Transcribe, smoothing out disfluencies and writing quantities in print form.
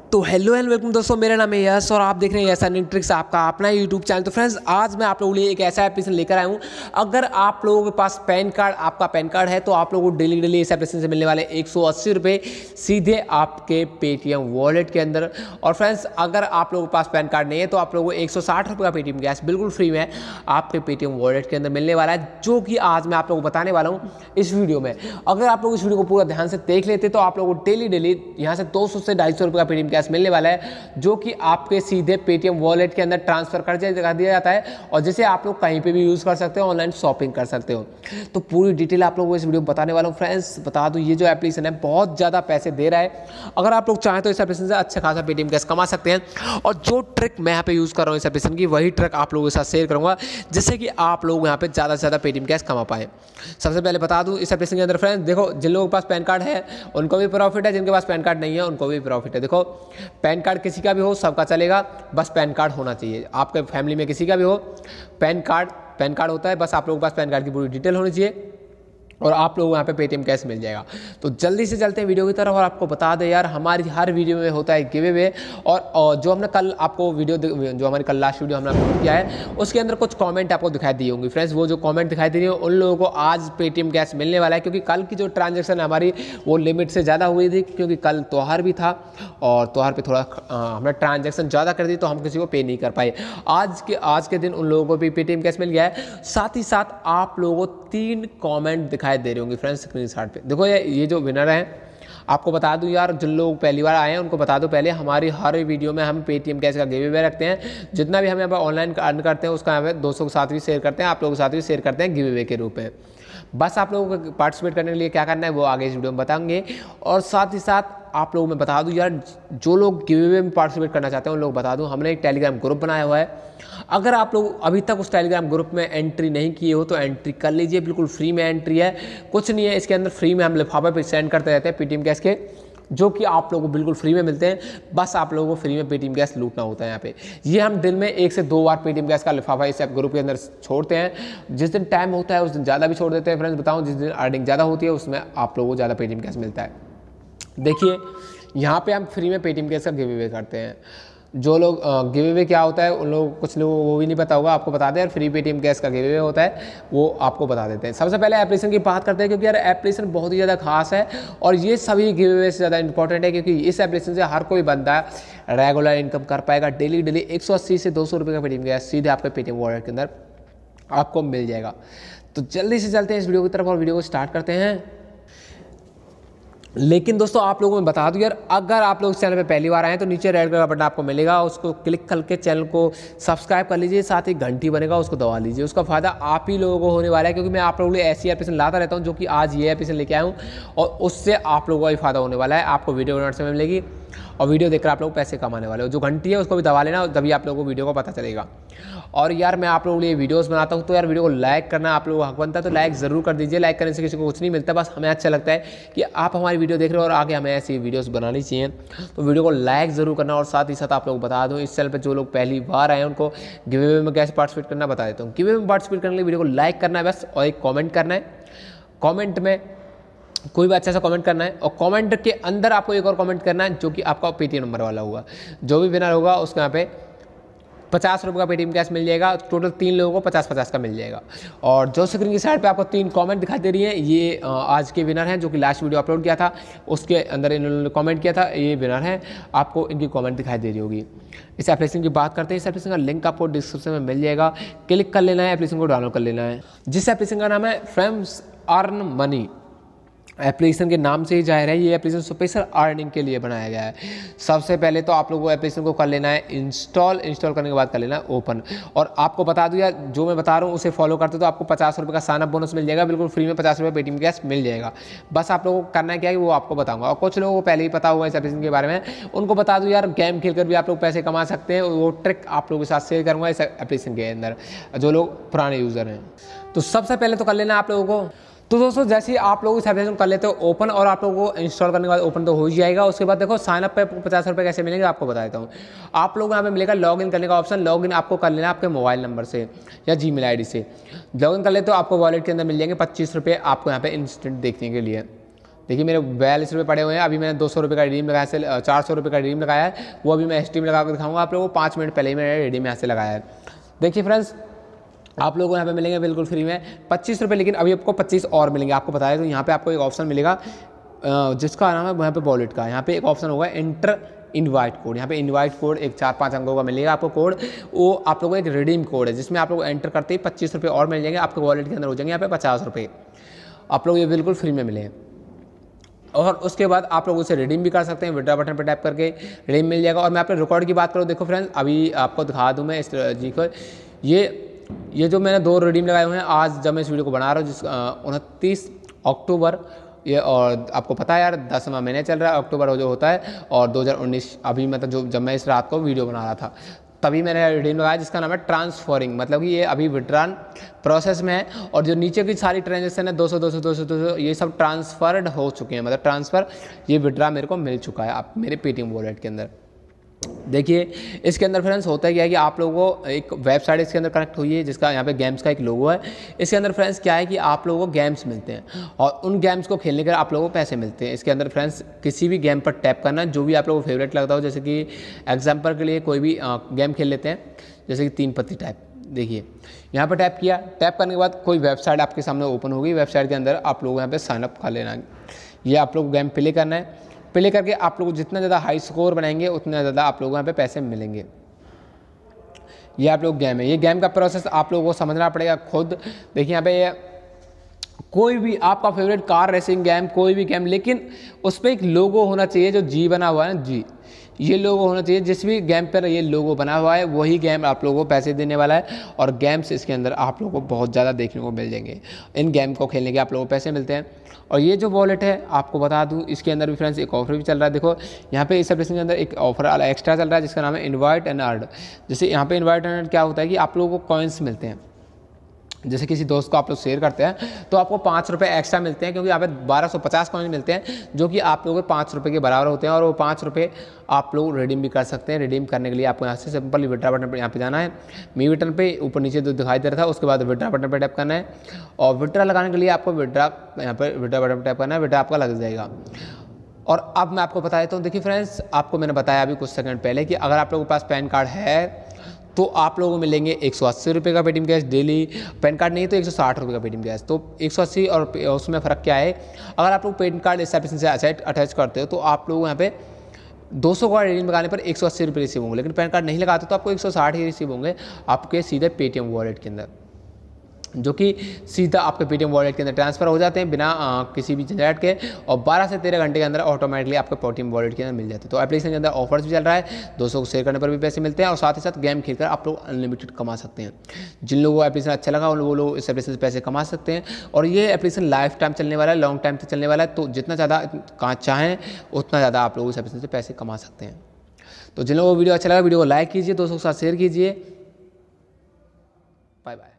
तो hello and welcome दोस्तों, मेरा नाम है यश और आप देख रहे हैं यश अर्निंग ट्रिक्स, आपका अपना यूट्यूब चैनल। तो फ्रेंड्स, आज मैं आप लोगों के लिए एक ऐसा एप्लीकेशन लेकर आया हूं। अगर आप लोगों के पास पैन कार्ड, आपका पैन कार्ड है तो आप लोगों को डेली डेली इस एप्लीकेशन से मिलने वाले 180 रुपये सीधे आपके पेटीएम वॉलेट के अंदर। और फ्रेंड्स, अगर आप लोगों के पास पैन कार्ड नहीं है तो आप लोगों को 160 रुपये का पेटीएम कैश बिल्कुल फ्री में आपके पेटीएम वॉलेट के अंदर मिलने वाला है, जो कि आज मैं आप लोगों को बताने वाला हूँ इस वीडियो में। अगर आप लोग इस वीडियो को पूरा ध्यान से देख लेते तो आप लोगों को डेली डेली यहाँ से 200 से 250 रुपये का पेटीएम कैश मिलने वाला है, जो कि आपके सीधे पेटीएम वॉलेट के अंदर ट्रांसफर कर दिया जाता है और जिसे आप लोग कहीं पे भी यूज कर सकते हो, ऑनलाइन शॉपिंग कर सकते हो। तो पूरी डिटेल आप लोगों को इस वीडियो में बताने वाला हूं। फ्रेंड्स, बता दूं, ये जो एप्लीकेशन है बहुत ज़्यादा पैसे दे रहा है। अगर आप लोग चाहें तो इस एप्लीकेशन से अच्छा खासा पेटीएम कैश कमा सकते हैं। और जो ट्रिक मैं यहाँ पे यूज़ कर रहा हूँ इस एप्लीकेशन की, वही ट्रिक आप लोगों के साथ शेयर करूँगा, जिससे कि आप लोग यहाँ पे ज़्यादा से ज़्यादा पेटीएम कैश कमा पाएँ। सबसे पहले बता दूँ, इस एप्लीकेशन के अंदर फ्रेंड्स देखो, जिन लोगों के पास पैन कार्ड है उनको भी प्रॉफिट है, जिनके पास पैन कार्ड नहीं है उनको भी प्रॉफिट है। देखो, पैन कार्ड किसी का भी हो सबका चलेगा, बस पैन कार्ड होना चाहिए। आपके फैमिली में किसी का भी हो, पैन कार्ड होता है, बस आप लोगों के पास पैन कार्ड की पूरी डिटेल होनी चाहिए और आप लोगों को यहाँ पे पेटीएम कैश मिल जाएगा। तो जल्दी से चलते हैं वीडियो की तरफ। और आपको बता दें यार, हमारी हर वीडियो में होता है गिव अवे। और जो हमने कल आपको जो हमारी कल लास्ट वीडियो हमने अपलोड किया है, उसके अंदर कुछ कमेंट आपको दिखाई दी होंगी। फ्रेंड्स, वो जो कमेंट दिखाई दे रही है उन लोगों को आज पेटीएम कैश मिलने वाला है, क्योंकि कल की जो ट्रांजेक्शन हमारी वो लिमिट से ज़्यादा हुई थी, क्योंकि कल त्यौहार भी था और त्यौहार पर थोड़ा हमने ट्रांजेक्शन ज़्यादा कर दी तो हम किसी को पे नहीं कर पाए। आज के दिन उन लोगों को भी पेटीएम कैश मिल गया है। साथ ही साथ आप लोगों को 3 कॉमेंट दिखाई दे रहे होंगे फ्रेंड्स स्क्रीनशॉट पे। देखो, ये जो विनर हैं, आपको बता दूं यार, जिन लोग पहली बार आए हैं उनको बता दो, पहले हमारी हर वीडियो में हम पेटीएम कैश का गिव अवे रखते हैं। जितना भी हम यहाँ पर ऑनलाइन अर्न करते हैं उसका यहाँ पे दोस्तों के साथ भी शेयर करते हैं, आप लोगों के साथ भी शेयर करते हैं गिव अवे के रूप में। बस आप लोगों को पार्टिसिपेट करने के लिए क्या करना है वो आगे इस वीडियो में बताएंगे। और साथ ही साथ आप लोगों में बता दूं यार, जो लोग गिव अवे में पार्टिसिपेट करना चाहते हैं उन लोग बता दूं, हमने एक टेलीग्राम ग्रुप बनाया हुआ है। अगर आप लोग अभी तक उस टेलीग्राम ग्रुप में एंट्री नहीं किए हो तो एंट्री कर लीजिए, बिल्कुल फ्री में एंट्री है, कुछ नहीं है इसके अंदर। फ्री में हम लिफाफे पे सेंड करते रहते हैं पेटीएम कैश के, जो कि आप लोगों को बिल्कुल फ्री में मिलते हैं। बस आप लोगों को फ्री में पेटीएम कैश लूटना होता है यहाँ पे। ये हम दिन में 1 से 2 बार पेटीएम कैश का लिफाफा इस ऐप ग्रुप के अंदर छोड़ते हैं। जिस दिन टाइम होता है उस दिन ज़्यादा भी छोड़ देते हैं फ्रेंड्स। बताऊँ, जिस दिन अर्निंग ज़्यादा होती है उसमें आप लोगों को ज़्यादा पेटीएम कैश मिलता है। देखिए, यहाँ पे हम फ्री में पेटीएम कैश का गिव अवे करते हैं। जो लोग गिव अवे क्या होता है उन लोगों कुछ लोगों को वो भी नहीं पता होगा, आपको बता दें यार, फ्री पेटीएम कैश का गिव अवे होता है, वो आपको बता देते हैं। सबसे पहले एप्लीकेशन की बात करते हैं, क्योंकि यार एप्लीकेशन बहुत ही ज़्यादा खास है और ये सभी गिव अवे से ज़्यादा इंपॉर्टेंट है, क्योंकि इस एप्लीकेशन से हर कोई बंदा रेगुलर इनकम कर पाएगा। डेली 180 से 200 रुपये का पेटीएम कैश सीधे आपके पेटीएम वॉलेट के अंदर आपको मिल जाएगा। तो जल्दी से चलते हैं इस वीडियो की तरफ और वीडियो को स्टार्ट करते हैं। लेकिन दोस्तों, आप लोगों को मैं बता दूं यार, अगर आप लोग इस चैनल पे पहली बार आए तो नीचे रेड कलर का बटन आपको मिलेगा, उसको क्लिक करके चैनल को सब्सक्राइब कर लीजिए, साथ ही घंटी बनेगा उसको दबा लीजिए। उसका फायदा आप ही लोगों को होने वाला है, क्योंकि मैं आप लोगों के लिए ऐसी एप्लीकेशन लाता रहता हूं, जो कि आज ये एप्लीकेशन लेके आया हूँ और उससे आप लोगों का भी फायदा होने वाला है। आपको वीडियो बनाने में मिलेगी और वीडियो देखकर आप लोग पैसे कमाने वाले हो। जो घंटी है उसको भी दबा लेना, तभी आप लोगों को वीडियो को पता चलेगा। और यार, मैं आप लोगों के लिए वीडियोस बनाता हूँ तो यार वीडियो को लाइक करना आप लोगों का हक बनता है, तो लाइक ज़रूर कर दीजिए। लाइक करने से किसी को कुछ नहीं मिलता, बस हमें अच्छा लगता है कि आप हमारी वीडियो देख रहे हो और आगे हमें ऐसी वीडियोस बनानी चाहिए। तो वीडियो को लाइक ज़रूर करना। और साथ ही साथ आप लोग बता दूँ, इस चैनल पर जो लोग पहली बार आए हैं उनको गिव अवे में कैसे पार्टिसिपेट करना बता देता हूँ। गिव अवे में पार्टिसिपेट करने के लिए वीडियो को लाइक करना है बस, और एक कॉमेंट करना है। कॉमेंट में कोई भी अच्छा सा कमेंट करना है और कमेंट के अंदर आपको एक और कमेंट करना है, जो कि आपका पेटीएम नंबर वाला होगा। जो भी विनर होगा उसके यहाँ पे 50 रुपये का पेटीएम कैश मिल जाएगा। टोटल 3 लोगों को 50-50 का मिल जाएगा। और जो स्क्रीन की साइड पे आपको 3 कमेंट दिखाई दे रही हैं, ये आज के विनर हैं, जो कि लास्ट वीडियो अपलोड किया था उसके अंदर इन्होंने कमेंट किया था, ये विनर हैं। आपको इनकी कमेंट दिखाई दे रही होगी। इस एप्लीकेशन की बात करते हैं। इस एप्लीकेशन का लिंक आपको डिस्क्रिप्शन में मिल जाएगा, क्लिक कर लेना है, एप्लीकेशन को डाउनलोड कर लेना है। जिस एप्लीकेशन का नाम है फ्रेंड्स अर्न मनी। एप्लीकेशन के नाम से ही जाहिर है ये एप्लीकेशन स्पेशल अर्निंग के लिए बनाया गया है। सबसे पहले तो आप लोगों को एप्लीकेशन को कर लेना है इंस्टॉल करने के बाद कर लेना है ओपन। और आपको बता दूं यार, जो मैं बता रहा हूँ उसे फॉलो करते तो आपको 50 रुपये का साइनअप बोनस मिल जाएगा, बिल्कुल फ्री में 50 रुपये पेटीएम कैश मिल जाएगा। बस आप लोगों को करना है क्या है वो आपको बताऊँगा। और कुछ लोगों को पहले ही पता हुआ इस एप्लीकेशन के बारे में, उनको बता दूँ यार, गेम खेल कर भी आप लोग पैसे कमा सकते हैं। वो ट्रिक आप लोगों के साथ शेयर करूँगा इस एप्लीकेशन के अंदर, जो लोग पुराने यूज़र हैं। तो सबसे पहले तो कर लेना है आप लोगों को। तो दोस्तों, जैसे ही आप लोग इस एप्लीकेशन कर लेते हो ओपन, और आप लोगों को इंस्टॉल करने के बाद ओपन तो हो ही जाएगा। उसके बाद देखो, साइनअप पे 50 रुपये कैसे मिलेंगे आपको बता देता हूँ। आप लोग यहाँ पे मिलेगा लॉगिन करने का ऑप्शन। लॉगिन आपको कर लेना आपके मोबाइल नंबर से या जीमेल आईडी से। लॉगिन कर लेते हो आपको वॉलेट के अंदर मिल जाएंगे 25 रुपये आपको यहाँ पे इंस्टेंट देखने के लिए। देखिए मेरे 42 रुपये पड़े हुए हैं। अभी मैंने 200 रुपये का रिडीम लगाया से 400 रुपये का रिडीम लगाया है, वो अभी मैं स्ट्रीम लगा कर दिखाऊंगा आप लोगों को। 5 मिनट पहले ही मैंने रिडीम यहाँ से लगाया है। देखिए फ्रेंड्स, आप लोगों को यहाँ पे मिलेंगे बिल्कुल फ्री में 25 रुपये, लेकिन अभी आपको 25 और मिलेंगे। आपको बताया तो यहाँ पे आपको एक ऑप्शन मिलेगा जिसका नाम है यहाँ पे वॉलेट का। यहाँ पे एक ऑप्शन होगा एंटर इनवाइट कोड। यहाँ पे इनवाइट कोड एक 4-5 अंकों का मिलेगा आपको कोड। वो आप लोगों को एक रिडीम कोड है जिसमें आप लोग एंटर करते ही 25 रुपये और मिल जाएंगे आपके वॉलेट के अंदर। हो जाएंगे यहाँ पे 50 रुपये, आप लोग ये बिल्कुल फ्री में मिले। और उसके बाद आप लोग उसे रिडीम भी कर सकते हैं। विड्रॉ बटन पर टैप करके रिडीम मिल जाएगा। और मैं आपके रिकॉर्ड की बात करूँ, देखो फ्रेंड्स, अभी आपको दिखा दूँ मैं इस जी को। ये जो मैंने 2 रिडीम लगाए हुए हैं आज जब मैं इस वीडियो को बना रहा हूँ, जिस 29 अक्टूबर ये, और आपको पता है यार 10वां महीने चल रहा है अक्टूबर जो होता है, और 2019 अभी मतलब जब मैं इस रात को वीडियो बना रहा था तभी मैंने रिडीम लगाया जिसका नाम है ट्रांसफरिंग। मतलब कि ये अभी विड्रॉन प्रोसेस में है और जो नीचे की सारी ट्रांजेक्शन है 200 200 200 200 ये सब ट्रांसफर्ड हो चुके हैं। मतलब ट्रांसफ़र ये विड्रॉ मेरे को मिल चुका है आप मेरे पेटीएम वॉलेट के अंदर। देखिए इसके अंदर फ्रेंड्स होता है क्या है कि आप लोगों को एक वेबसाइट इसके अंदर कनेक्ट हुई है जिसका यहाँ पे गेम्स का एक लोगो है। इसके अंदर फ्रेंड्स क्या है कि आप लोगों को गेम्स मिलते हैं और उन गेम्स को खेलने के आप लोगों को पैसे मिलते हैं। इसके अंदर फ्रेंड्स किसी भी गेम पर टैप करना जो भी आप लोगों को फेवरेट लगता हो। जैसे कि एग्जाम्पल के लिए कोई भी गेम खेल लेते हैं, जैसे कि 3 पत्ती टाइप। देखिए यहाँ पर टैप किया, टैप करने के बाद कोई वेबसाइट आपके सामने ओपन होगी। वेबसाइट के अंदर आप लोग यहाँ पे साइनअप कर लेना है। ये आप लोग गेम प्ले करना है। प्ले करके आप लोग जितना ज़्यादा हाई स्कोर बनाएंगे उतना ज़्यादा आप लोगों को यहाँ पे पैसे मिलेंगे। ये आप लोग गेम है, ये गेम का प्रोसेस आप लोगों को समझना पड़ेगा खुद। देखिए यहाँ पे कोई भी आपका फेवरेट कार रेसिंग गेम, कोई भी गेम, लेकिन उस पर एक लोगो होना चाहिए जो जी बना हुआ है ना, जी ये लोगो होना चाहिए। जिस भी गेम पर ये लोगो बना हुआ है वही गेम आप लोगों को पैसे देने वाला है। और गेम्स इसके अंदर आप लोगों को बहुत ज़्यादा देखने को मिल जाएंगे। इन गेम को खेलने के आप लोगों को पैसे मिलते हैं। और ये जो वॉलेट है आपको बता दूं इसके अंदर भी फ्रेंड्स एक ऑफर भी चल रहा है। देखो यहाँ पे इस एप्लीकेशन के अंदर एक ऑफर एक्स्ट्रा चल रहा है जिसका नाम है इनवाइट एंड अर्न। जैसे यहाँ पे इनवाइट एंड अर्न क्या होता है कि आप लोगों को कॉइन्स मिलते हैं। जैसे किसी दोस्त को आप लोग शेयर करते हैं तो आपको 5 रुपये एक्स्ट्रा मिलते हैं, क्योंकि यहाँ पे 1250 कॉइन मिलते हैं जो कि आप लोगों के 5 रुपये के बराबर होते हैं। और वो 5 रुपये आप लोग रिडीम भी कर सकते हैं। रिडीम करने के लिए आपको यहाँ से सिंपली विड्रॉ बटन पर यहाँ पे जाना है। मी बटन पे ऊपर नीचे जो दिखाई दे रहा था उसके बाद विड्रॉ बटन पर टैप करना है। और विड्रॉ लगाने के लिए आपको विड्रॉ यहाँ पर विड्रॉ बटन पर टैप करना है। विड्रॉ आपका लग जाएगा। और अब मैं आपको बता देता हूँ, देखिए फ्रेंड्स, आपको मैंने बताया अभी कुछ सेकंड पहले कि अगर आप लोगों के पास पैन कार्ड है तो आप लोगों को मिलेंगे 180 रुपये का Paytm cash daily. PAN card नहीं तो 160 रुपये का पेटीएम कैश। तो 180 और उसमें फ़र्क क्या है, अगर आप लोग पैन कार्ड इस एप्लीकेशन से अटैच करते हो तो आप लोग यहाँ पे 200 का रिडीम लगाने पर 180 रुपये रिसीव होंगे। लेकिन पैन कार्ड नहीं लगाते तो आपको 160 ही रिसीव होंगे आपके सीधे पेटीएम वॉलेट के अंदर, जो कि सीधा आपके पेटीएम वॉलेट के अंदर ट्रांसफ़र हो जाते हैं बिना किसी भी झंझट के। और 12 से 13 घंटे के अंदर ऑटोमेटिकली आपके पेटीएम वॉलेट के अंदर मिल जाते हैं। तो एप्लीकेशन के अंदर ऑफर्स भी चल रहा है, दोस्तों को शेयर करने पर भी पैसे मिलते हैं और साथ ही साथ गेम खेलकर आप लोग अनलिमिटेड कमा सकते हैं। जिन लोगों को एप्लीकेशन अच्छा लगा वो लोग इस एप्लीकेशन से पैसे कमा सकते हैं। और ये एप्लीकेशन लाइफ टाइम चलने वाला है, लॉन्ग टाइम तक चलने वाला है। तो जितना ज़्यादा चाहें उतना ज़्यादा आप लोग इस एप्लीकेशन से पैसे कमा सकते हैं। तो जिन लोगों को वीडियो अच्छा लगा वीडियो को लाइक कीजिए, दोस्तों के साथ शेयर कीजिए। Bye bye.